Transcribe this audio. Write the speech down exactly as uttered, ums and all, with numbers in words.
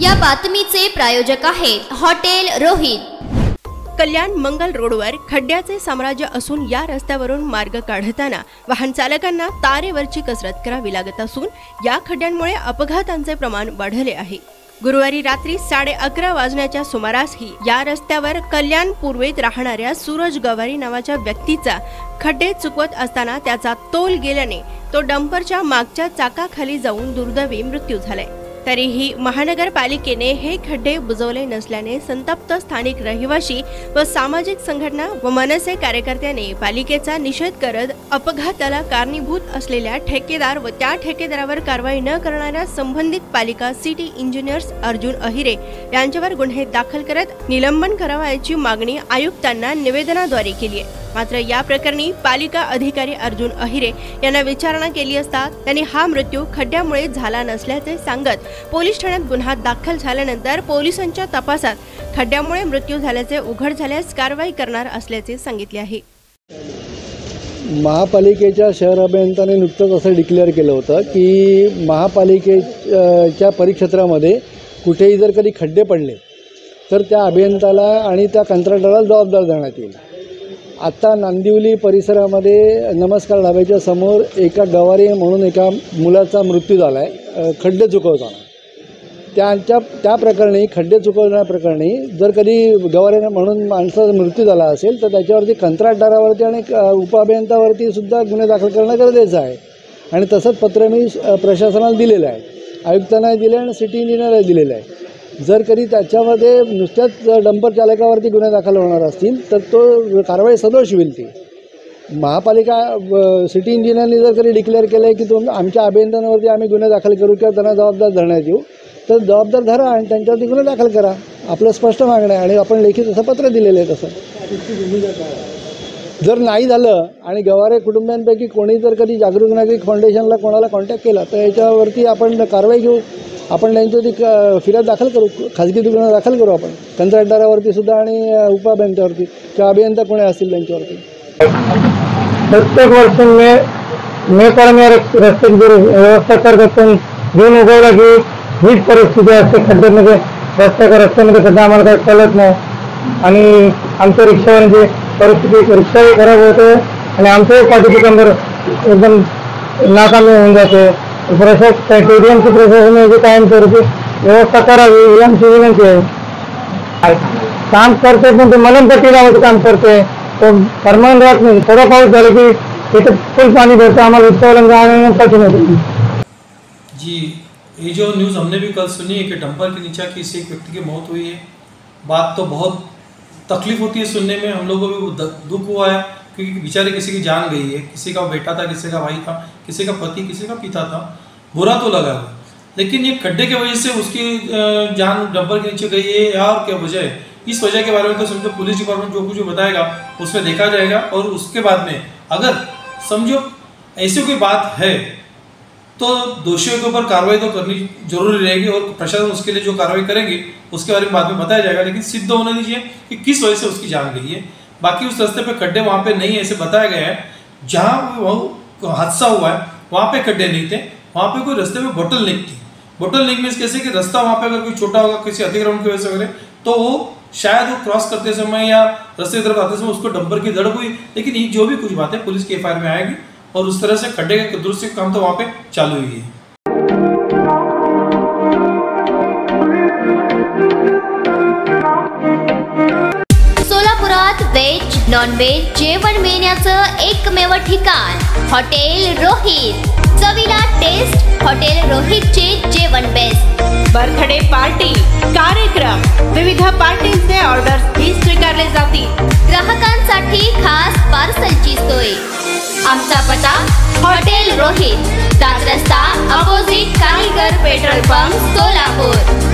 या बातमीचे प्रायोजक आहेत हॉटेल रोहित। कल्याण मंगल रोडवर खड्ड्याचे साम्राज्य असून या रस्त्यावरून मार्ग काढताना वाहन चालकांना तारेवरची कसरत करावी लागत असून या खड्ड्यांमुळे अपघातांचे प्रमाण वाढले आहे। गुरुवारी रात्री साडे अकरा वाजण्याच्या सुमारासही या रस्त्यावर कल्याण पूर्वेत राहणाऱ्या सूरज गवारी नावाच्या व्यक्तीचा खड्डे चुकवत असताना त्याचा तोल गेल्याने तो डंपरच्या मागच्या चाकाखाली जाऊन दुर्दैवी मृत्यू झालाय। तरीही महानगरपालिकेने हे खड्डे बुजवले नसल्याने संतप्त स्थानिक रहिवासी व सामाजिक संघटना व मनसे कार्यकर्त्यांनी पालिकेचा निषेध करत अपघाताला कारणीभूत असलेल्या ठेकेदार व त्या ठेकेदारावर कारवाई न करणाऱ्या संबंधित पालिका सिटी इंजिनियर्स अर्जुन अहिरे यांच्यावर गुन्हे दाखल करत निलंबन करावयाची मागणी आयुक्तांना निवेदनाद्वारे केली आहे। मात्र या प्रकरणी पालिका अधिकारी अर्जुन अहिरे यांना विचारणा केली असता त्यांनी हा मृत्यू खड्ड्यामुळे झाला नसल्याचे सांगत पोलीस ठाण्यात गुन्हा दाखल झाल्यानंतर पोलिसांच्या तपासात खड्ड्यामुळे मृत्यू झाल्याचे उघड झाल्यास कारवाई करणार असल्याचे सांगितले आहे। महापालिकेच्या शहर अभियंत्याने नुकतंच असं डिक्लेअर केलं होतं की महापालिकेच्या परिक्षेत्रामध्ये कुठेही जर कधी खड्डे पडले तर त्या अभियंत्याला आणि त्या कंत्राटदाराला जबाबदार धरण्यात येईल। आता नांदिवली परिसरामध्ये नमस्कार ढाब्याच्या समोर एका गवारी म्हणून एका मुलाचा मृत्यू झाला आहे खड्डे चुकवताना। त्यांच्या त्या प्रकरणी खड्डे चुकवण्याप्रकरणी जर कधी गवारी म्हणून माणसाचा मृत्यू झाला असेल तर त्याच्यावरती कंत्राटदारावरती आणि उपअभियंत्यावरती सुद्धा गुन्हे दाखल करणं गरजेचं आहे। आणि तसंच पत्र मी प्रशासनाला दिलेलं आहे, आयुक्तांना दिले आणि सिटी इंजिनियरला दिलेलं आहे। जर कधी त्याच्यामध्ये नुसत्याच डंपर चालकावरती गुन्हे दाखल होणार असतील तर तो कारवाई सदोष होईल। ती महापालिका सिटी इंजिनियरने जर कधी डिक्लेअर केलं आहे की तुम आमच्या अभियंत्यांवरती आम्ही गुन्हे दाखल करू किंवा त्यांना जबाबदार धरण्यात येऊ तर जबाबदार धरा आणि त्यांच्यावरती गुन्हे दाखल करा, आपलं स्पष्ट मागणं आहे। आणि आपण लेखी तसं पत्र दिलेलं आहे। तसं जर नाही झालं आणि गवारे कुटुंबियांपैकी कोणी जर कधी जागरूक नागरिक फाउंडेशनला कोणाला कॉन्टॅक्ट केला तर याच्यावरती आपण कारवाई घेऊ, आपण त्यांच्यावरती फिर्याद दाखल करू, खाजगी गुन्हा दाखल करू आपण कंत्राटदारावरती सुद्धा आणि उपअभियंत्यावरती किंवा अभियंता कोणी असतील त्यांच्यावरती। प्रत्येक वर्ष में मेकर में रस्ते की व्यवस्था करके घेऊन उगवला की हीच परिस्थिती असते। खड्ड्यामध्ये रस्त्याच्या रस्त्यामध्ये सध्या आम्हाला काही कळत नाही आणि आमच्या रिक्षावाल्यांची परिस्थिती रिक्षाही खराब होते आणि आमचंही पाठीपुटंबर एकदम नाकामी होऊन जाते। प्रशासन टेरियमची प्रशासनाची कायमस्वरूपी व्यवस्था करावी ही आमची विनंती आहे। काम करते पण ते मलमपट्टी लावायचं काम करते तो परमान राहत नाही। थोडा पाऊस झाला की इथं फुल पाणी भरतं, आम्हाला रिक्षावाल्यांना जाणं कठीण होतं। जी, ये जो न्यूज़ हमने भी कल सुनी है कि डंपर के नीचे किसी एक व्यक्ति की मौत हुई है। बात तो बहुत तकलीफ होती है सुनने में, हम लोगों को भी दुख हुआ है क्योंकि बेचारे किसी की जान गई है, किसी का बेटा था, किसी का भाई था, किसी का पति, किसी का पिता था, बुरा तो लगा हुआ। लेकिन ये खड्डे की वजह से उसकी जान डंपर के नीचे गई है या और क्या वजह है, इस वजह के बारे में तो समझो पुलिस डिपार्टमेंट जो कुछ बताएगा उसमें देखा जाएगा। और उसके बाद में अगर समझो ऐसी कोई बात है तो दोषियों के ऊपर कार्रवाई तो करनी जरूरी रहेगी और प्रशासन उसके लिए जो कार्रवाई करेगी उसके बारे में बाद में बताया जाएगा। लेकिन सिद्ध होना दीजिए कि किस वजह से उसकी जान गई है। बाकी उस रास्ते पे खड्डे वहाँ पे नहीं ऐसे बताया गया है, जहाँ वो हादसा हुआ है वहाँ पे खड्डे नहीं थे, वहाँ पे कोई रास्ते में बोटल नेक थी। बोटल नेक मीन्स कैसे कि रास्ता वहाँ पे अगर कोई छोटा होगा किसी अतिक्रमण की वजह से वगैरह तो वो शायद वो क्रॉस करते समय या रास्ते की तरफ आते समय उसको डंपर की झड़प हुई। लेकिन ये जो भी कुछ बात है पुलिस की एफ आई आर में आएगी और उस तरह से खड्डे के दुरुस्ती का काम तो वहाँ पे चालू ही है। सोलापुरात वेज नॉन वेज जेवण मिळण्याचं एकमेव ठिकाण हॉटेल रोहित। चवीला टेस्ट हॉटेल रोहितचे जेवण बेस्ट। बर्थडे पार्टी, कार्यक्रम, विविध पार्टींचे ऑर्डर्स ही स्वीकारले जातील। ग्राहकांसाठी खास पार्सलची सोय। आमचा पत्ता हॉटेल रोहित, दात रस्ता अपोजिट कारीगर पेट्रोल पंप सोलापूर।